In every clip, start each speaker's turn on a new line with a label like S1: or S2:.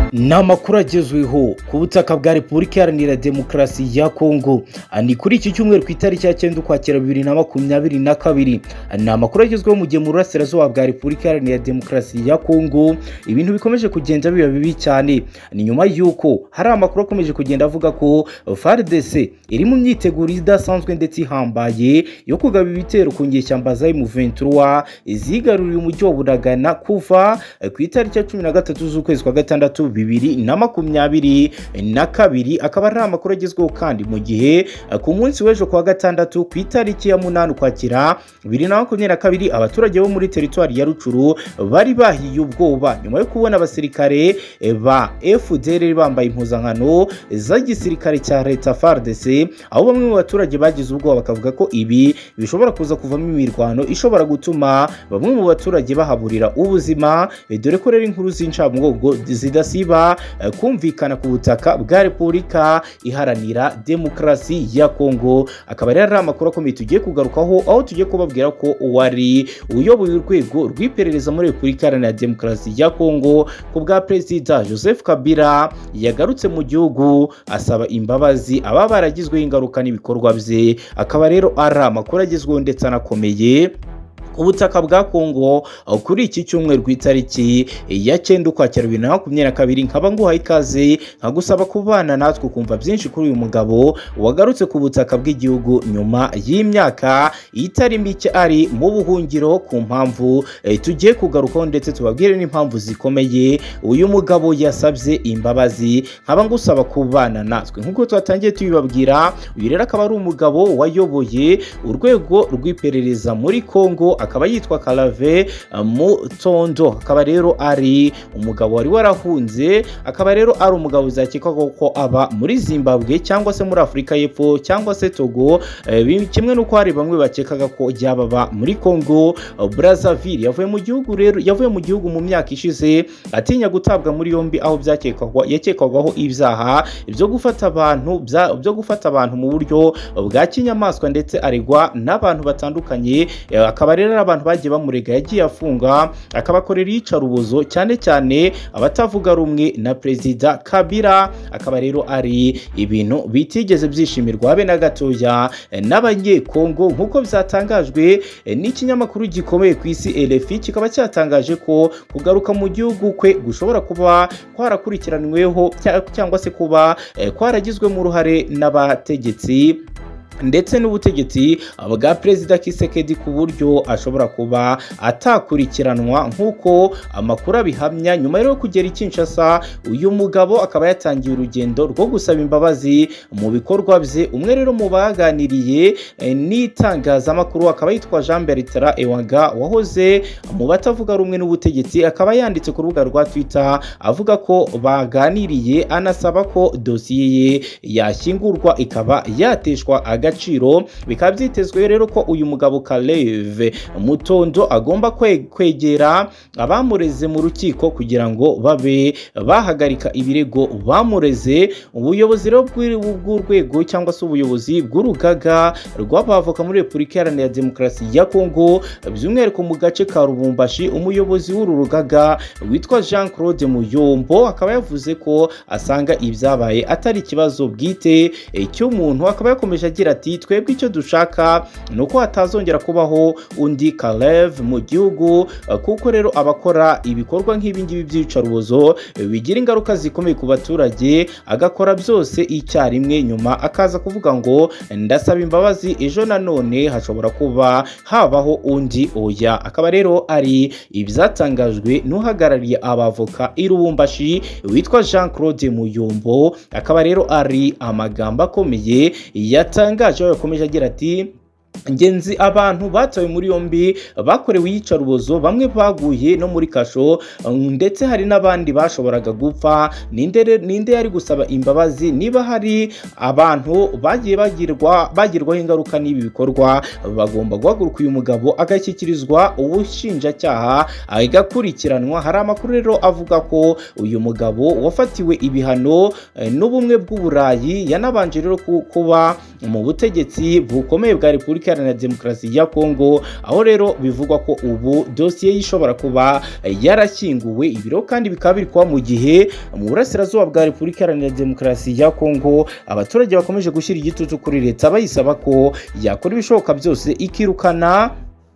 S1: Ni amakuru agezweho ku butaka bwa Repubulika Iharanira Demokarasi ya Kongo. Ni kuri iki cyumweru ku itariki ya 9 Ukwakira 2022. Ni amakuru agezweho mu gihe mu burasirazuba bwa Repubulika Iharanira Demokarasi ya Kongo ibintu bikomeje kugenda biba bibi cyane. Ni nyuma y'uko hari amakuru akomeje kugenda avuga ko FARDC iri mu myiteguro idasanzwe ndetse ihambaye yo kugaba ibitero ku nyeshyamba za M23 zigaruriye umujyi wa Bunagana kuva ku itariki ya 13 z'ukwezi kwa gatandatu 2022. Akaba ari amakuru agezweho kandi mu gihe ku munsi w'ejo kwa gatandatu ku itariki ya 8 Ukwakira 2022 abaturage bo muri teritwari ya Rucuru bari bahiye ubwoba nyuma yo kubona abasirikare ba FDLR bambaye impuzankano za gisirikare cya leta FARDC, aho bamwe mu baturage bagize ubwoba bakavuga ko ibi bishobora kuza kuvamo imirwano ishobora gutuma bamwe mu baturage bahaburira ubuzima, dore ko rero inkuru z'incamugongo zidasiba kumvikana ku butaka bwa Repubulika Iharanira Demokarasi ya Kongo. Akaba rero ari amakuru akomeye tugiye kugarukaho, aho tugiye kubabwira ko wari uyoboye urwego rw'iperereza muri Repubulika Iharanira Demokarasi ya Kongo ku bwa Perezida Joseph Kabila yagarutse mu gihugu asaba imbabazi aba baragizweho ingaruka n'ibikorwa bye. Akaba rero ari amakuru agezweho ndetse anakomeye ubutaka bwa Kongo kuri iki cyumweru ku itariki ya 9 Ukwakira 2022. Nkaba nguhaye ikaze nkagusaba kubana natwe kumva byinshi kuri uyu mugabo wagarutse ku butaka bw'igihugu nyuma y'imyaka itari mike ari mu buhungiro ku mpamvu tugiye kugarukaho ndetse tubabwire n'impamvu zikomeye uyu mugabo yasabye imbabazi. Nkaba ngusaba kubana natwe nkuko twatangiye tubibabwira. Uyu rero akaba ari umugabo wayoboye urwego rw'iperereza muri Kongo, akaba yitwa Kalave Mutondo. Akaba rero ari umugabo wari warahunze, akaba rero ari umugabo uzakekwa ko aba muri Zimbabwe cyangwa se muri Afurika y'Epfo cyangwa se Togo, kimwe nuko hari bamwe bakekaga ko yababa muri Kongo Brazzaville. Yavuye mu gihugu mu myaka ishize atinya gutabwa muri yombi, aho yakekwagaho ibyaha byo gufata abantu mu buryo bwa kinyamaswa ndetse aregwa n'abantu batandukanye. Akaba rero abantu bagiye bamurega yagiye afunga, akabakorera iyicarubozo cyane cyane abatavuga rumwe na Perezida Kabila. Akaba rero ari ibintu bitigeze byishimirwa habe na gatoya n'abanyekongo, nk'uko byatangajwe n'ikinyamakuru gikomeye ku isi RFI. Kikaba cyatangaje ko kugaruka mu gihugu kwe gushobora kuba kwarakurikiranweho cyangwa se kuba kwaragizwemo uruhare n'abategetsi ndetse n'ubutegetsi bwa Perezida Kisekedi ku buryo ashobora kuba atakurikiranwa nk'uko amakuru abihamya. Nyuma yo kugera i Kinshasa, uyu mugabo akaba yatangiye urugendo rwo gusaba imbabazi mu bikorwa bye. Umwe rero mu baganiriye n'itangazamakuru akaba yitwa Jean Bertrand Ewaga, wahoze mu batavuga rumwe n'ubutegetsi. Akaba yanditse ku rubuga rwa Twitter avuga ko baganiriye, anasaba ko dosiye ye yashyingurwa ikaba yateshwa agaciro. Bikaba byitezwe rero ko uyu mugabo Kalave Mutondo agomba kwegera abamureze mu rukiko kugira ngo babe bahagarika ibirego bamureze. Ubuyobozi rero bw'urwego cyangwa se ubuyobozi bw'urugaga rw'abavoka muri Repubulika Iharanira Demokarasi ya Kongo, by'umwihariko mu gace ka Lubumbashi, umuyobozi w'uru rugaga witwa Jean Claude Muyombo akaba yavuze ko asanga ibyabaye atari ikibazo bwite cy'umuntu. Akaba yakomeje agira ati twebwe icyo dushaka ni uko hatazongera kubaho undi Kalave mu gihugu, kuko rero abakora ibikorwa nk'ibi ngibi by'iyicarubozo bigira ingaruka zikomeye ku baturage, agakora byose icyarimwe nyuma akaza kuvuga ngo ndasaba imbabazi, ejo nanone hashobora kuba habaho undi oya. Akaba rero ari ibyatangajwe n'uhagarariye abavoka i Lubumbashi witwa Jean Claude Muyombo. Akaba rero ari amagambo akomeye yatangaje, aho yakomeje agira ati ngenzi abantu batawe muri yombi bakorewe iyicarubozo, bamwe baguye no muri kasho ndetse hari n'abandi bashoboraga gupfa. Ninde yari gusaba imbabazi niba hari abantu bagiye bagirwaho ingaruka n'ibi bikorwa? Bagomba guhaguruka uyu mugabo agashyikirizwa ubushinjacyaha agakurikiranwa. Hari amakuru rero avuga ko uyu mugabo wafatiwe ibihano n'ubumwe bw'Uburayi yanabanje rero kuba mu butegetsi bukomeye bwa Repubulika Repubulika Iharanira Demokarasi ya Kongo, aho rero bivugwa ko ubu dosiye ishobora kuba yarashyinguwe. Ibiro kandi bikaba biri kuba mu gihe mu burasirazuba bwa Repubulika Iharanira Demokarasi ya Kongo abaturage bakomeje gushyira igitutu kuri leta bayisaba ko yakora ibishoboka byose ikirukana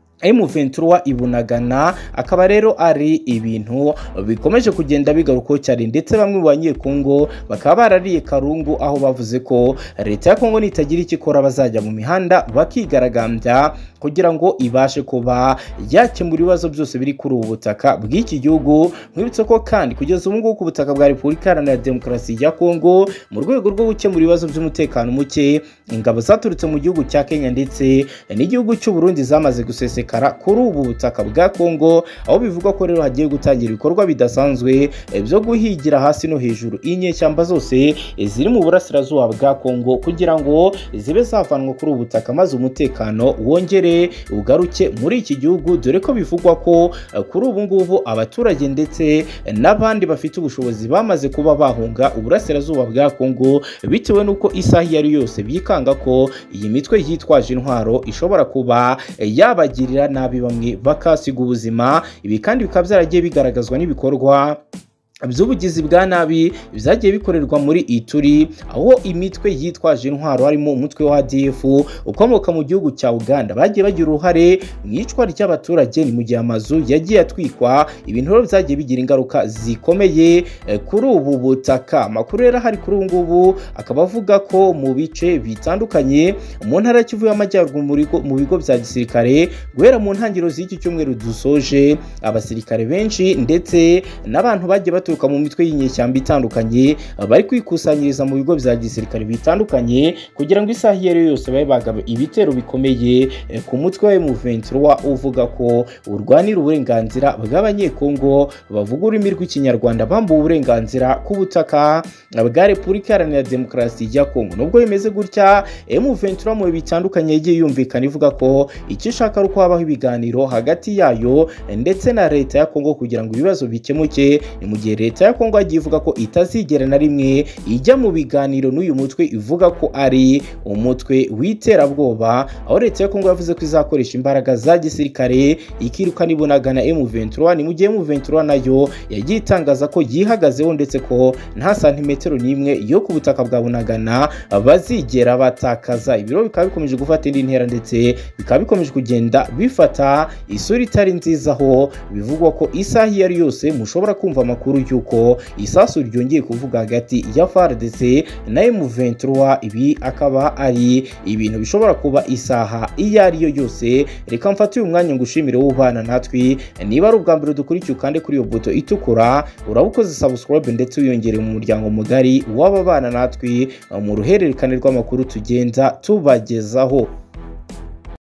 S1: M23 ibunagana. Akaba rero ari ibintu bikomeje kugenda bigarukaho cyane, ndetse bamwe mu banyekongo bakaba barariye karungu, aho bavuze ko leta ya Kongo nitagira ikikora bazajya mu mihanda bakigaragambya kugira ngo ibashe kuba yakemura ibibazo byose biri kuri ubu butaka bw'iki gihugu. Mwibutse ko kandi kugeza ubu ngubu ku butaka bwa Repubulika Iharanira Demokarasi ya Kongo mu rwego rwo gukemura ibibazo by'umutekano muke, ingabo zaturutse mu gihugu cya Kenya ndetse n'igihugu cy'u Burundi zamaze guseseka kuri ubu butaka bwa Kongo, aho bivugwa ko rero hagiye gutangira ibikorwa bidasanzwe byo guhigira hasi no hejuru inyeshyamba zose ziri mu burasirazuba bwa Kongo kugira ngo zibe zavanwa kuri ubu butaka maze umutekano wongere ugaruke muri iki gihugu, dore ko bivugwa ko kuri ubu ngubu abaturage ndetse n'abandi bafite ubushobozi bamaze kuba bahunga uburasirazuba bwa Kongo bitewe n'uko isaha iyo ari yose bikanga ko iyi mitwe yitwaje intwaro ishobora kuba yabagirira nabi bamwe bakasiga ubuzima. Ibi kandi bikaba byaragiye bigaragazwa n'ibikorwa by'ubugizi bwa nabi byagiye bikorerwa muri Ituri, aho imitwe yitwaje intwaro harimo umutwe wa ADF ukomoka mu gihugu cya Uganda bagiye bagira uruhare mu icwa ry'abaturage. Ni mu gihe amazu yagiye atwikwa, ibintu rero byagiye bigira ingaruka zikomeye kuri ubu butaka. Amakuru rero hari kuri ubu ngubu akaba avuga ko mu bice bitandukanye mu ntara ya Kivu y'Amajyaruguru mu bigo bya gisirikare guhera mu ntangiriro z'iki cyumweru dusoje, abasirikare benshi ndetse n'abantu bagiye baturuka mu mitwe y'inyeshyamba itandukanye bari kwikusanyiriza mu bigo bya gisirikare bitandukanye kugira ngo isaha iyo ari yose babe bagaba ibitero bikomeye ku mutwe wa M23 uvuga ko urwanira uburenganzira bw'abanyekongo bavuga ururimi rw'ikinyarwanda bambuwe uburenganzira ku butaka bwa Repubulika Iharanira Demokarasi ya Kongo. Nubwo bimeze gutya, M23 mu bitandukanye yagiye yumvikana ivuga ko icyo ishaka ari uko habaho ibiganiro hagati yayo ndetse na leta ya Kongo kugira ngo ibibazo bikemuke. Ni mu gihe leta ya Kongo yagiye ivuga ko itazigera na rimwe ijya mu biganiro n'uyu mutwe ivuga ko ari umutwe w'iterabwoba, aho leta ya Kongo yavuze ko izakoresha imbaraga za gisirikare ikirukana ibunagana M23. Ni mu gihe M23 nayo yagiye itangaza ko yihagazeho ndetse ko nta santimetero n'imwe yo ku butaka bwa bunagana bazigera batakaza. Ibiro bikaba bikomeje gufata indi ntera ndetse bikaba bikomeje kugenda bifata isura itari nziza, aho bivugwa ko isaha iyo ari yose mushobora kumva amakuru y'uko isasu ryongeye kuvuga hagati ya FARDC na M23. Ibi akaba ari ibintu bishobora kuba isaha iyo ari yo yose. Reka mfate uyu mwanya ngushimire w'ubana natwe, niba ari ubwa mbere dukurikiye kandi kuri iyo buto itukura urabukoze subscribe ndetse wiyongere mu muryango mugari w'ababana natwe mu ruhererekane rw'amakuru tugenda tubagezaho.